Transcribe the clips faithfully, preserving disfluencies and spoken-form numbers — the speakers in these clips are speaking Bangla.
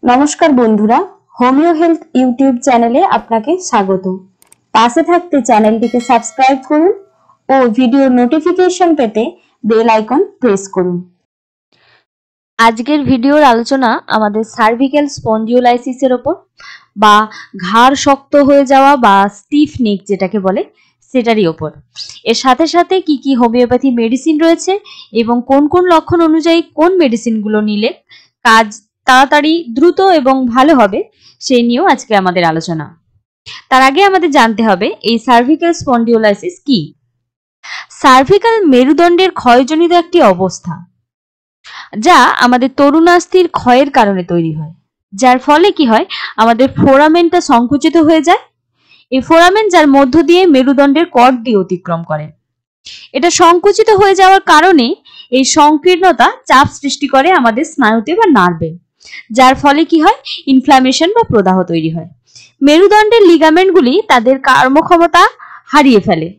নমস্কার বন্ধুরা, হোমিও হেলথ ইউটিউব চ্যানেলে আপনাকে স্বাগত। পাশে থাকতে চ্যানেলটিকে সাবস্ক্রাইব করুন ও ভিডিওর নোটিফিকেশন পেতে বেল আইকন প্রেস করুন। আজকের ভিডিওর আলোচনা আমাদের সার্ভিক্যাল স্পন্ডিলোলাইসিসের ওপর, বা ঘাড় শক্ত হয়ে যাওয়া বা স্টিফ নেক যেটাকে বলে সেটারই ওপর। এর সাথে সাথে কি কি হোমিওপ্যাথি মেডিসিন রয়েছে এবং কোন কোন লক্ষণ অনুযায়ী কোন মেডিসিনগুলো নিলে কাজ তাড়াতাড়ি দ্রুত এবং ভালো হবে সেই নিয়েও আজকে আমাদের আলোচনা। তার আগে আমাদের জানতে হবে এই সার্ভিক্যাল স্পন্ডিলোলাইসিস কি। সার্ভিক্যাল মেরুদণ্ডের ক্ষয়জনিত একটি অবস্থা যা আমাদের তরুণাস্থির ক্ষয়ের কারণে তৈরি হয়, যার ফলে কি হয় আমাদের ফোরামেনটা সংকুচিত হয়ে যায়। এই ফোরামেন যার মধ্য দিয়ে মেরুদণ্ডের কর্ড দিয়ে অতিক্রম করে, এটা সংকুচিত হয়ে যাওয়ার কারণে এই সংকীর্ণতা চাপ সৃষ্টি করে আমাদের স্নায়ুতে বা নার্ভে, যার ফলে কি হয় ইনফ্ল্যামেশন বা প্রদাহ তৈরি হয়। মেরুদণ্ডের লিগামেন্টগুলি তাদের কর্মক্ষমতা হারিয়ে ফেলে,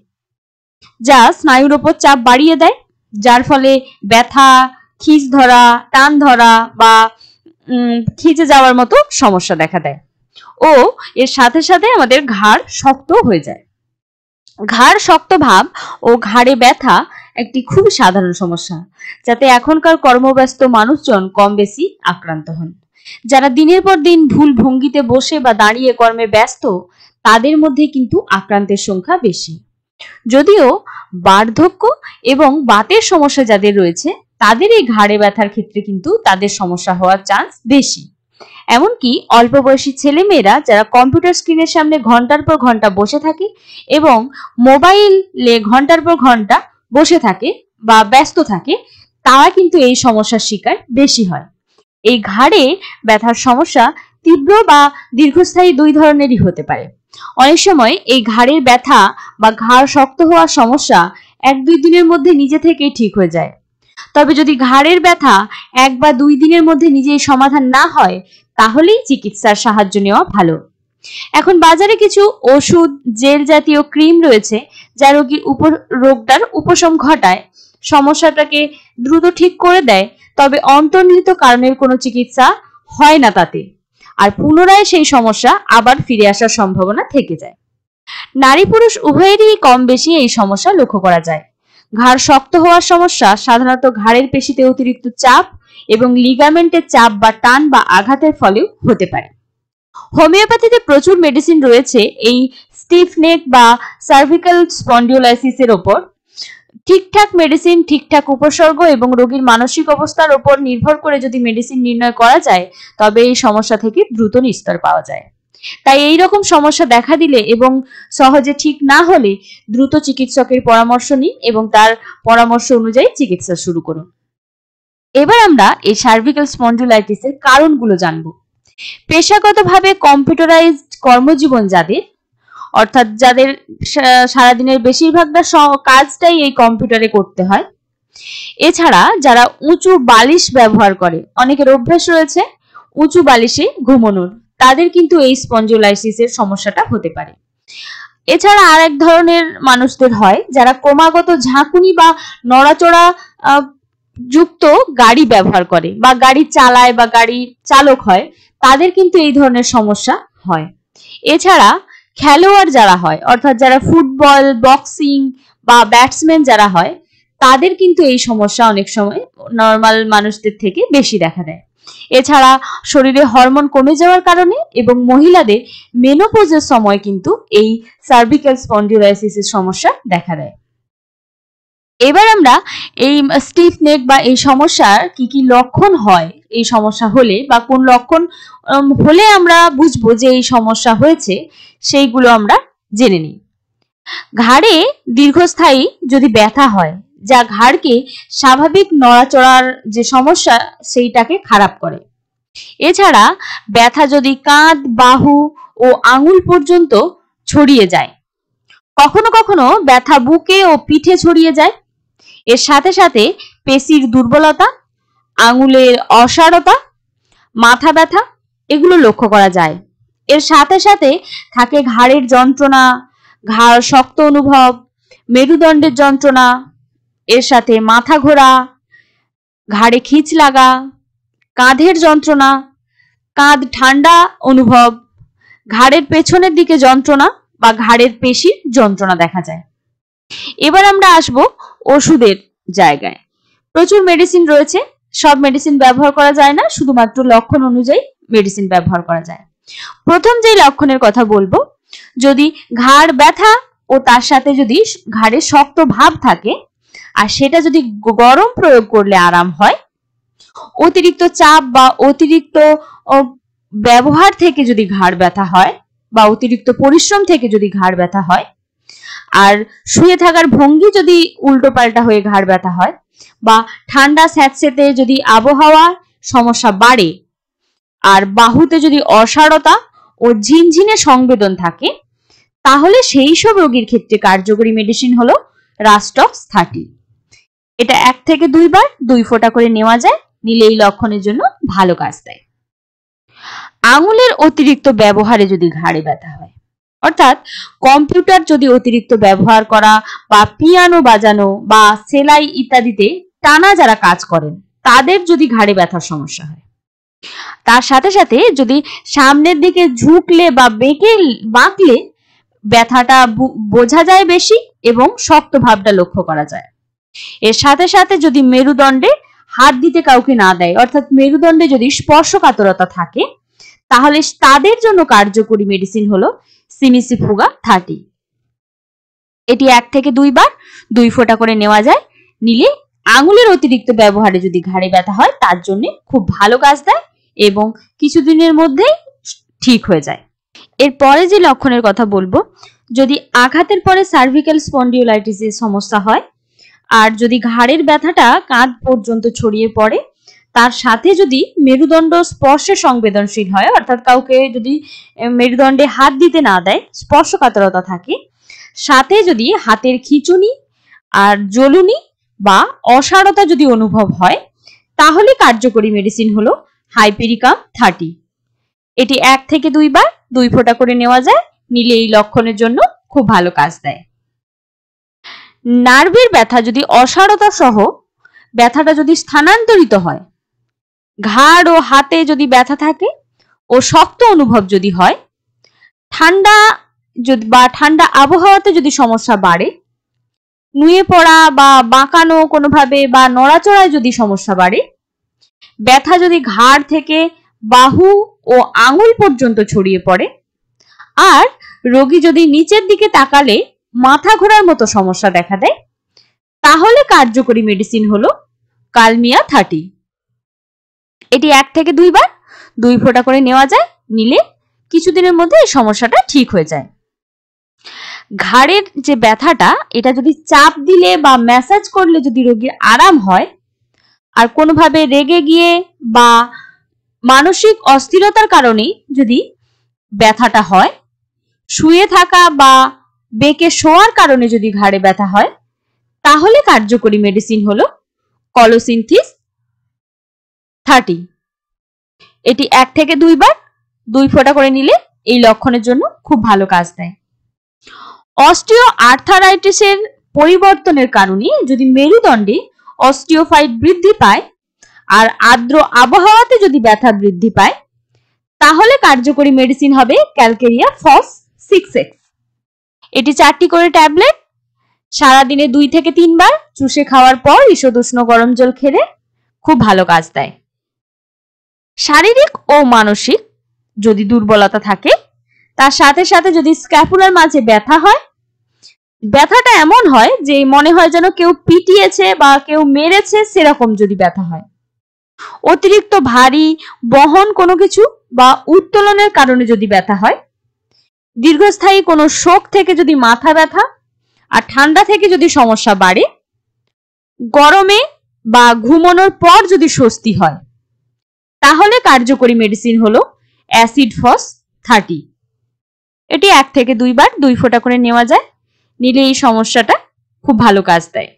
যা স্নায়ুর উপর চাপ বাড়িয়ে দেয়, যার ফলে ব্যথা, খিঁচ ধরা, টান ধরা বা খিঁচে যাওয়ার মতো সমস্যা দেখা দেয়। ও এর সাথে সাথে আমাদের ঘাড় শক্ত হয়ে যায়। ঘাড় শক্ত ভাব ও ঘাড়ে ব্যথা একটি খুব সাধারণ সমস্যা, যাতে এখনকার কর্মব্যস্ত মানুষজন কম বেশি আক্রান্ত হন। যারা দিনের পর দিন ভুল ভঙ্গিতে বসে বা দাঁড়িয়ে কর্মে ব্যস্ত, তাদের মধ্যে কিন্তু আক্রান্তের সংখ্যা বেশি। যদিও বার্ধক্য এবং বাতের সমস্যা যাদের রয়েছে, তাদের এই ঘাড়ে ব্যথার ক্ষেত্রে কিন্তু তাদের সমস্যা হওয়ার চান্স বেশি। এমনকি অল্প বয়সী ছেলে মেয়েরা যারা কম্পিউটার স্ক্রিনের সামনে ঘন্টার পর ঘন্টা বসে থাকে এবং মোবাইলে ঘন্টার পর ঘন্টা বসে থাকে বা ব্যস্ত থাকে, তারা কিন্তু এই সমস্যার শিকার বেশি হয়। এই ঘাড়ে ব্যথার সমস্যা তীব্র বা দীর্ঘস্থায়ী দুই ধরনেরই হতে পারে। অনেক সময় এই ঘাড়ের ব্যথা বা ঘাড় শক্ত হওয়ার সমস্যা এক দুই দিনের মধ্যে নিজে থেকেই ঠিক হয়ে যায়। তবে যদি ঘাড়ের ব্যথা এক বা দুই দিনের মধ্যে নিজেই সমাধান না হয়, তাহলেই চিকিৎসার সাহায্য নেওয়া ভালো। এখন বাজারে কিছু ওষুধ, জেল জাতীয় ক্রিম রয়েছে যা রোগীর উপর রোগটার উপশম ঘটায়, সমস্যাটাকে দ্রুত ঠিক করে দেয়, তবে অন্তর্নিহিত কারণের কোনো চিকিৎসা হয় না তাতে, আর পুনরায় সেই সমস্যা আবার ফিরে আসার সম্ভাবনা থেকে যায়। নারী পুরুষ উভয়েরই কম বেশি এই সমস্যা লক্ষ্য করা যায়। ঘাড় শক্ত হওয়ার সমস্যা সাধারণত ঘাড়ের পেশিতে অতিরিক্ত চাপ এবং লিগামেন্টের চাপ বা টান বা আঘাতের ফলেও হতে পারে। হোমিওপ্যাথিতে প্রচুর মেডিসিন রয়েছে এই স্টিফ নেক বা সার্ভিক্যাল স্পন্ডিলোলাইসিসের ওপর। ঠিকঠাক মেডিসিন, ঠিকঠাক উপসর্গ এবং রোগীর মানসিক অবস্থার ওপর নির্ভর করে যদি মেডিসিন নির্ণয় করা যায়, তবে এই সমস্যা থেকে দ্রুত নিস্তার পাওয়া যায়। তাই এই রকম সমস্যা দেখা দিলে এবং সহজে ঠিক না হলে দ্রুত চিকিৎসকের পরামর্শ নিন এবং তার পরামর্শ অনুযায়ী চিকিৎসা শুরু করুন। এবার আমরা এই সার্ভিক্যাল স্পন্ডিলাইটিসের কারণগুলো জানব। পেশাগতভাবে কম্পিউটারাইজড কর্মজীবন যাদের, অর্থাৎ যাদের সারাদিনের বেশিরভাগটা কাজটাই এই কম্পিউটারে করতে হয়, এছাড়া যারা উঁচু বালিশ ব্যবহার করে, অনেকের অভ্যাস রয়েছে উঁচু বালিশে ঘুমানোর, তাদের কিন্তু এই স্পন্ডিলোলাইসিসের সমস্যাটা হতে পারে। এছাড়া আর এক ধরনের মানুষদের হয় যারা ক্রমাগত ঝাঁকুনি বা নড়াচড়া যুক্ত গাড়ি ব্যবহার করে বা গাড়ি চালায় বা গাড়ি চালক হয়, তাদের কিন্তু এই ধরনের সমস্যা হয়। এছাড়া খেলোয়াড় যারা হয়, অর্থাৎ যারা ফুটবল, বক্সিং বা ব্যাটসম্যান যারা হয়, তাদের কিন্তু এই সমস্যা অনেক সময় নর্মাল মানুষদের থেকে বেশি দেখা দেয়। এছাড়া শরীরে হরমোন কমে যাওয়ার কারণে এবং মহিলাদের মেনোপজের সময় কিন্তু এই সার্ভিক্যাল স্পন্ডিলোলাইসিসের সমস্যা দেখা দেয়। এবার আমরা এই স্টিফ নেক বা এই সমস্যার কি কি লক্ষণ হয়, এই সমস্যা হলে বা কোন লক্ষণ হলে আমরা বুঝবো যে এই সমস্যা হয়েছে, সেইগুলো আমরা জেনে নিই। ঘাড়ে দীর্ঘস্থায়ী যদি ব্যথা হয়, যা ঘাড়কে স্বাভাবিক নড়াচড়ার যে সমস্যা সেইটাকে খারাপ করে। এছাড়া ব্যথা যদি কাঁধ, বাহু ও আঙুল পর্যন্ত ছড়িয়ে যায়, কখনো কখনো ব্যথা বুকে ও পিঠে ছড়িয়ে যায়। এর সাথে সাথে পেশির দুর্বলতা, আঙুলের অসাড়তা, মাথা ব্যথা এগুলো লক্ষ্য করা যায়। এর সাথে সাথে থাকে ঘাড়ের যন্ত্রণা, ঘাড় শক্ত অনুভব, মেরুদণ্ডের যন্ত্রণা, এর সাথে মাথা ঘোরা, ঘাড়ে খিঁচ লাগা, কাঁধের যন্ত্রণা, কাঁধ ঠান্ডা অনুভব, ঘাড়ের পেছনের দিকে যন্ত্রণা বা ঘাড়ের পেশির যন্ত্রণা দেখা যায়। এবার আমরা আসব ওষুধের জায়গায়। প্রচুর মেডিসিন রয়েছে, সব মেডিসিন ব্যবহার করা যায় না, শুধুমাত্র লক্ষণ অনুযায়ী মেডিসিন ব্যবহার করা যায়। প্রথম যে লক্ষণের কথা বলবো, যদি ঘাড় ব্যথা ও তার সাথে যদি ঘাড়ে শক্ত ভাব থাকে আর সেটা যদি গরম প্রয়োগ করলে আরাম হয়, অতিরিক্ত চাপ বা অতিরিক্ত ব্যবহার থেকে যদি ঘাড় ব্যথা হয় বা অতিরিক্ত পরিশ্রম থেকে যদি ঘাড় ব্যথা হয়, আর শুয়ে থাকার ভঙ্গি যদি উল্টো পাল্টা হয়ে ঘাড় ব্যথা হয়, বা ঠান্ডা স্যাঁতসেঁতে যদি আবহাওয়া সমস্যা বাড়ে, আর বাহুতে যদি অসাড়তা ও ঝিনঝিনে সংবেদন থাকে, তাহলে সেই সব রোগীর ক্ষেত্রে কার্যকরী মেডিসিন হলো রাস্টক্স থার্টি। এটা এক থেকে দুইবার দুই ফোঁটা করে নেওয়া যায়, নিলে এই লক্ষণের জন্য ভালো কাজ দেয়। আঙুলের অতিরিক্ত ব্যবহারে যদি ঘাড়ে ব্যথা হয়, অর্থাৎ কম্পিউটার যদি অতিরিক্ত ব্যবহার করা বা পিয়ানো বাজানো বা সেলাই ইত্যাদিতে টানা যারা কাজ করেন, তাদের যদি ঘাড়ে ব্যথার সমস্যা হয়, তার সাথে সাথে যদি সামনের দিকে ঝুঁকলে বা বেঁকে বাঁকলে ব্যথাটা বোঝা যায় বেশি এবং শক্ত ভাবটা লক্ষ্য করা যায়। এর সাথে সাথে যদি মেরুদণ্ডে হাত দিতে কাউকে না দেয়, অর্থাৎ মেরুদণ্ডে যদি স্পর্শকাতরতা থাকে, তাহলে তাদের জন্য কার্যকরী মেডিসিন হলো সিমিসিফুগা থার্টি। এটি এক থেকে দুইবার দুই ফোঁটা করে নেওয়া যায়, নিলে আঙুলের অতিরিক্ত ব্যবহারে যদি ঘাড়ে ব্যথা হয় তার জন্য খুব ভালো কাজ দেয় এবং কিছুদিনের মধ্যেই ঠিক হয়ে যায়। এরপরে যে লক্ষণের কথা বলবো, যদি আঘাতের পরে সার্ভিক্যাল স্পন্ডিলোলাইটিসের সমস্যা হয় আর যদি ঘাড়ের ব্যথাটা কাঁধ পর্যন্ত ছড়িয়ে পড়ে, তার সাথে যদি মেরুদণ্ড স্পর্শে সংবেদনশীল হয়, অর্থাৎ কাউকে যদি মেরুদণ্ডে হাত দিতে না দেয়, স্পর্শকাতরতা থাকে, সাথে যদি হাতের খিঁচুনি আর জ্বলুনি বা অসাড়তা যদি অনুভব হয়, তাহলে কার্যকরী মেডিসিন হলো হাইপেরিকাম থার্টি। এটি এক থেকে দুইবার দুই ফোঁটা করে নেওয়া যায়, নিলে এই লক্ষণের জন্য খুব ভালো কাজ দেয়। নার্ভের ব্যথা যদি অসাড়তা সহ ব্যথাটা যদি স্থানান্তরিত হয়, ঘাড় ও হাতে যদি ব্যথা থাকে ও শক্ত অনুভব যদি হয়, ঠান্ডা যদি বা ঠান্ডা আবহাওয়াতে যদি সমস্যা বাড়ে, নুয়ে পড়া বা বাঁকানো কোনোভাবে বা নড়াচড়ায় যদি সমস্যা বাড়ে, ব্যথা যদি ঘাড় থেকে বাহু ও আঙুল পর্যন্ত ছড়িয়ে পড়ে, আর রোগী যদি নিচের দিকে তাকালে মাথা ঘোরার মতো সমস্যা দেখা দেয়, তাহলে কার্যকরী মেডিসিন হলো কালমিয়া থার্টি। এটি এক থেকে দুইবার দুই ফোঁটা করে নেওয়া যায়, নিলে কিছুদিনের মধ্যে এই সমস্যাটা ঠিক হয়ে যায়। ঘাড়ের যে ব্যথাটা, এটা যদি চাপ দিলে বা ম্যাসাজ করলে যদি রোগীর আরাম হয়, আর কোনোভাবে রেগে গিয়ে বা মানসিক অস্থিরতার কারণে যদি ব্যথাটা হয়, শুয়ে থাকা বা বেঁকে শোয়ার কারণে যদি ঘাড়ে ব্যথা হয়, তাহলে কার্যকরী মেডিসিন হলো কলোসিনথিস থার্টি। এটি এক থেকে দুইবার দুই ফোঁটা করে নিলে এই লক্ষণের জন্য খুব ভালো কাজ দেয়। অস্টিও আর্থারাইটিসের পরিবর্তনের কারণে যদি মেরুদণ্ডে অস্টিওফাইট বৃদ্ধি পায় আর আর্দ্র আবহাওয়াতে যদি ব্যথা বৃদ্ধি পায়, তাহলে কার্যকরী মেডিসিন হবে ক্যালকেরিয়া ফস সিক্স এক্স। এটি চারটি করে ট্যাবলেট সারাদিনে দুই থেকে তিনবার চুষে খাওয়ার পর ঈষদ উষ্ণ গরম জল খেলে খুব ভালো কাজ দেয়। শারীরিক ও মানসিক যদি দুর্বলতা থাকে, তার সাথে সাথে যদি স্ক্যাপুলার মাঝে ব্যথা হয়, ব্যথাটা এমন হয় যে মনে হয় যেন কেউ পিটিয়েছে বা কেউ মেরেছে, সেরকম যদি ব্যথা হয়, অতিরিক্ত ভারী বহন কোনো কিছু বা উত্তোলনের কারণে যদি ব্যথা হয়, দীর্ঘস্থায়ী কোনো শোক থেকে যদি মাথা ব্যথা আর ঠান্ডা থেকে যদি সমস্যা বাড়ে, গরমে বা ঘুমানোর পর যদি স্বস্তি হয়, তাহলে কার্যকরী মেডিসিন হলো অ্যাসিড ফস থার্টি। এটি এক থেকে দুইবার দুই ফোঁটা করে নেওয়া যায়, নিলে এই সমস্যাটা খুব ভালো কাজ দেয়।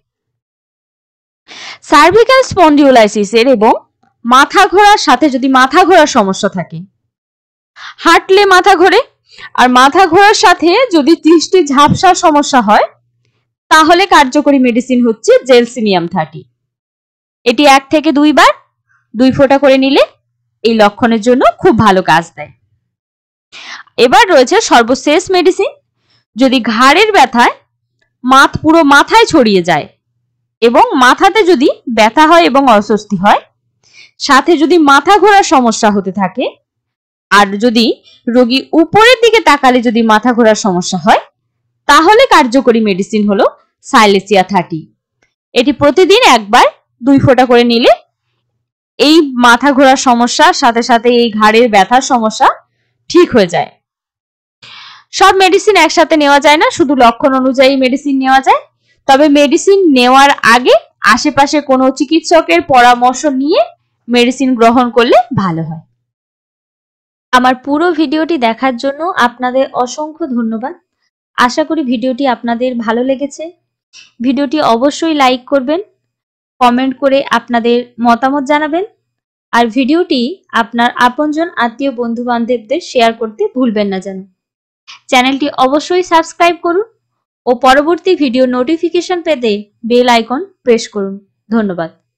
সার্ভিক্যাল স্পন্ডিলোলাইসিসের এবং মাথা ঘোরার সাথে যদি মাথা ঘোরার সমস্যা থাকে, হাঁটলে মাথা ঘোরে আর মাথা ঘোরার সাথে যদি দৃষ্টি ঝাপসার সমস্যা হয়, তাহলে কার্যকরী মেডিসিন হচ্ছে জেলসিনিয়াম থার্টি। এটি এক থেকে দুইবার দুই ফোঁটা করে নিলে এই লক্ষণের জন্য খুব ভালো কাজ দেয়। এবার রয়েছে সর্বশেষ মেডিসিন। যদি ঘাড়ের ব্যথায় মাথ পুরো মাথায় ছড়িয়ে যায় এবং মাথাতে যদি ব্যথা হয় এবং অস্বস্তি হয়, সাথে যদি মাথা ঘোরার সমস্যা হতে থাকে, আর যদি রোগী উপরের দিকে তাকালে যদি মাথা ঘোরার সমস্যা হয়, তাহলে কার্যকরী মেডিসিন হলো সাইলেসিয়া থার্টি। এটি প্রতিদিন একবার দুই ফোঁটা করে নিলে এই মাথা ঘোরার সমস্যার সাথে সাথে এই ঘাড়ের ব্যথার সমস্যা ঠিক হয়ে যায়। সব মেডিসিন একসাথে নেওয়া যায় না, শুধু লক্ষণ অনুযায়ী মেডিসিন নেওয়া যায়। তবে মেডিসিন নেওয়ার আগে আশেপাশে কোনো চিকিৎসকের পরামর্শ নিয়ে মেডিসিন গ্রহণ করলে ভালো হয়। আমার পুরো ভিডিওটি দেখার জন্য আপনাদের অসংখ্য ধন্যবাদ। আশা করি ভিডিওটি আপনাদের ভালো লেগেছে। ভিডিওটি অবশ্যই লাইক করবেন, কমেন্ট করে আপনাদের মতামত জানাবেন, আর ভিডিওটি আপনার আপনজন আত্মীয় বন্ধু বান্ধবদের শেয়ার করতে ভুলবেন না যেন। চ্যানেলটি অবশ্যই সাবস্ক্রাইব করুন ও পরবর্তী ভিডিও নোটিফিকেশন পেতে বেল আইকন প্রেস করুন। ধন্যবাদ।